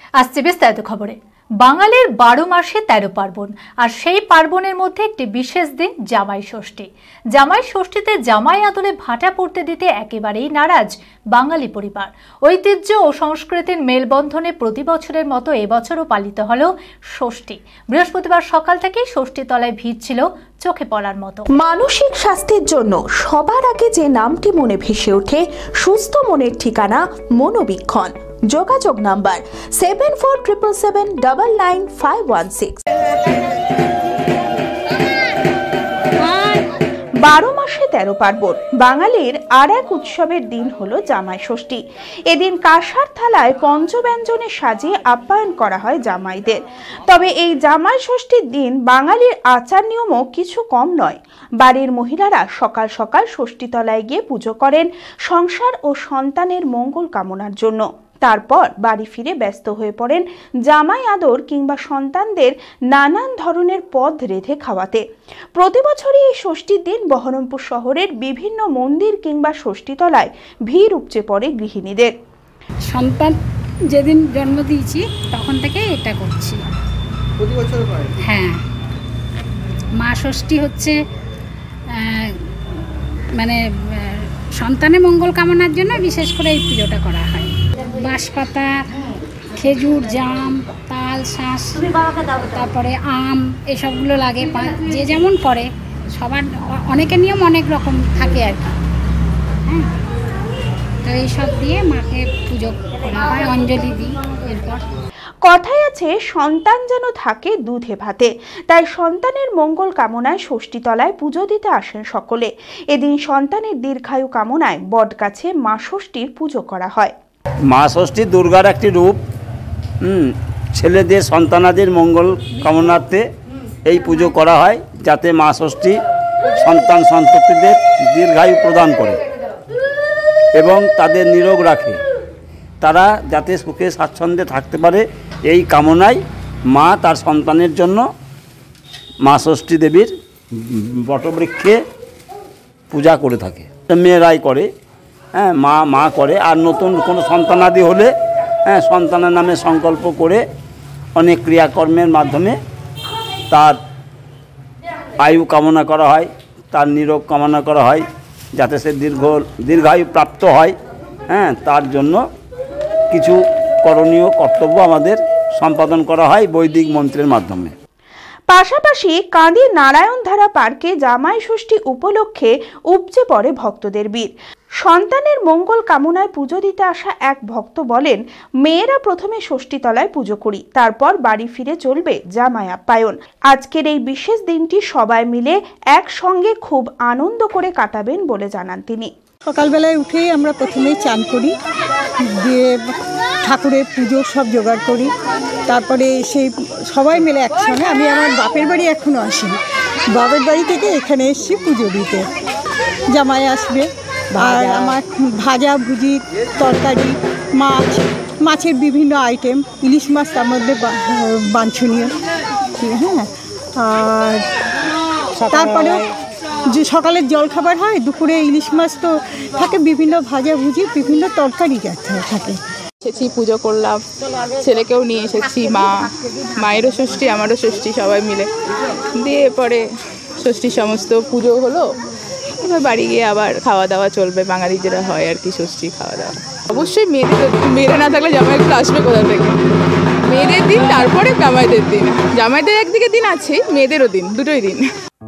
আসছে বিস্তারিত খবরে। বাঙালির 12 মাসে 13 পার্বণ, আর সেই পার্বণের মধ্যে একটি বিশেষ দিন জামাই ষষ্ঠী। জামাই ষষ্ঠীতে জামাই আদলে ভাটা পড়তে দিতে একেবারেই নারাজ বাঙালি পরিবার। ঐতিহ্য ও সংস্কৃতির মেলবন্ধনে প্রতি বছরের মতো এবছরও পালিত হলো ষষ্ঠী। বৃহস্পতিবার সকাল থেকেই ষষ্ঠী তলায় ভিড় ছিল চোখে পড়ার মতো। মানসিক স্বাস্থ্যের জন্য সবার আগে যে নামটি মনে ভেসে ওঠে, সুস্থ মনের ঠিকানা মনোবীক্ষণ। যোগাযোগ নাম্বার 7477799516। 12 মাসে 13 পার্বণ, বাঙালির আর এক উৎসবের দিন হলো জামাই ষষ্ঠী। এদিন কাঁসার থালায় পঞ্চব্যঞ্জনে সাজিয়ে আপ্যায়ন করা হয় জামাইদের। তবে এই জামাই ষষ্ঠীর দিন বাঙালির আচার নিয়মও কিছু কম নয়। বাড়ির মহিলারা সকাল সকাল ষষ্ঠীতলায় গিয়ে পুজো করেন সংসার ও সন্তানের মঙ্গল কামনার জন্য। তারপর বাড়ি ফিরে ব্যস্ত হয়ে পড়েন জামাই আদর কিংবা সন্তানদের নানান ধরনের পদ রেঁধে খাওয়াতে। প্রতি বছরই এই ষষ্ঠীর দিন বহরমপুর শহরের বিভিন্ন মন্দির কিংবা ষষ্ঠীতলায় ভিড় উপচে পড়ে গৃহিণীদের। সন্তান যেদিন জন্ম দিয়েছি তখন থেকে এটা করছি। প্রতি বছর হয়? হ্যাঁ, মা ষষ্ঠী হচ্ছে মানে সন্তানের মঙ্গল কামনার জন্য বিশেষ করে এই পুজোটা করা হয়। বাঁশপাতা, খেজুর, জাম, তাল, শাঁস, তারপরে আম, এসবগুলো লাগে। যে যেমন করে, সবার অনেকের নিয়ম অনেক রকম থাকে আর কি। হ্যাঁ, তো এইসব দিয়ে মাকে পুজো করা হয়, অঞ্জলি দিই। এরপর কথায় আছে, সন্তান যেন থাকে দুধে ভাতে। তাই সন্তানের মঙ্গল কামনায় ষষ্ঠীতলায় পুজো দিতে আসেন সকলে। এদিন সন্তানের দীর্ঘায়ু কামনায় বটগাছে মা ষষ্ঠীর পুজো করা হয়। মা ষষ্ঠী দুর্গার একটি রূপ। ছেলেদের সন্তানাদের মঙ্গল কামনার্থে এই পুজো করা হয়, যাতে মা ষষ্ঠী সন্তান সন্ততিদের দীর্ঘায়ু প্রদান করে এবং তাদের নিরোগ রাখে, তারা যাতে সুখে স্বাচ্ছন্দ্যে থাকতে পারে। এই কামনায় মা তার সন্তানের জন্য মা ষষ্ঠী দেবীর বটবৃক্ষে পূজা করে থাকে। মেয়েরাই করে, হ্যাঁ, মা করে। আর নতুন কোনো সন্তানাদি হলে সন্তানের নামে সংকল্প করে অনেক ক্রিয়াকর্মের মাধ্যমে তার আয়ু কামনা করা হয়, তার নিরোগ কামনা করা হয়, যাতে সে দীর্ঘায়ু প্রাপ্ত হয়। হ্যাঁ, তার জন্য কিছু করণীয় কর্তব্য আমাদের সম্পাদন করা হয় বৈদিক মন্ত্রের মাধ্যমে। পাশাপাশি কাঁদি নারায়ণধারা পার্কে জামাই ষষ্ঠী উপলক্ষে উপচে পড়ে ভক্তদের ভিড়। সন্তানের মঙ্গল কামনায় পুজো দিতে আসা এক ভক্ত বলেন, মেয়েরা প্রথমে ষষ্ঠীতলায় পুজো করি, তারপর বাড়ি ফিরে চলবে জামাই আপ্যায়ন। আজকের এই বিশেষ দিনটি সবাই মিলে একসঙ্গে খুব আনন্দ করে কাটাবেন বলে জানান তিনি। সকালবেলায় উঠেই আমরা প্রথমেই চান করি, দিয়ে ঠাকুরের পুজোর সব জোগাড় করি। তারপরে সেই সবাই মিলে একসঙ্গে, আমি আমার বাপের বাড়ি এখনও আসিনি, বাপের বাড়ি থেকে এখানে এসেছি পুজো দিতে। জামাই আসবে, আর আমার ভাজা ভুজি, তরকারি, মাছের বিভিন্ন আইটেম, ইলিশ মাছ তার মধ্যে বাঞ্ছনীয়। হ্যাঁ, আর তারপরে যে সকালের জলখাবার হয়, দুপুরে ইলিশ মাছ তো থাকে, বিভিন্ন ভাজা ভুজি, বিভিন্ন তরকারি থাকে। এসেছি, পুজো করলাম, ছেলেকেও নিয়ে এসেছি। মায়েরও ষষ্ঠী, আমারও ষষ্ঠী, সবাই মিলে দিয়ে পরে ষষ্ঠীর সমস্ত পুজো হলো। এবার বাড়ি গিয়ে আবার খাওয়া দাওয়া চলবে, বাঙালি যেটা হয় আর কি, ষষ্ঠী খাওয়া দাওয়া। অবশ্যই মেয়েরা না থাকলে জামাইগুলো আসবে কোথা থেকে? মেয়েদের দিন, তারপরে জামাইদের দিন। জামাইদের একদিকে দিন আছে, মেয়েদেরও দিন, দুটোই দিন।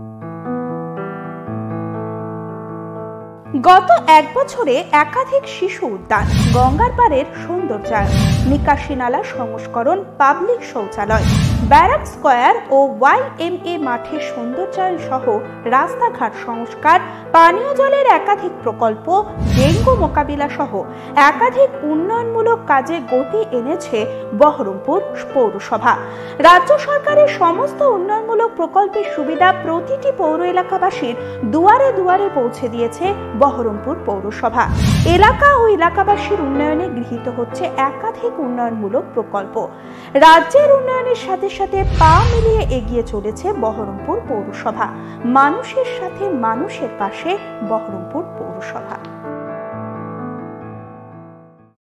গত এক বছরে একাধিক শিশু উদ্যান, গঙ্গার পাড়ের সৌন্দর্যায়ন, নিকাশি নালা সংস্করণ, পাবলিক শৌচালয়, ব্যারাক স্কয়ার ও YMA মাঠের সৌন্দর্যায়ন সহ রাস্তাঘাট সংস্কার, পানীয় জলের একাধিক প্রকল্প, ডেঙ্গু মোকাবিলা সহ একাধিক উন্নয়নমূলক কাজে গতি এনেছে বহরমপুর পৌরসভা। রাজ্য সরকারের সমস্ত উন্নয়নমূলক প্রকল্পের সুবিধা প্রতিটি পৌর এলাকাবাসীর দুয়ারে দুয়ারে পৌঁছে দিয়েছে বহরমপুর পৌরসভা। এলাকা ও এলাকাবাসীর উন্নয়নে গৃহীত হচ্ছে একাধিক উন্নয়নমূলক প্রকল্প। রাজ্যের উন্নয়নের সাথে সাথে পা মিলিয়ে এগিয়ে চলেছে বহরমপুর পৌরসভা। মানুষের সাথে মানুষের পাশে বহরমপুর পৌরসভা।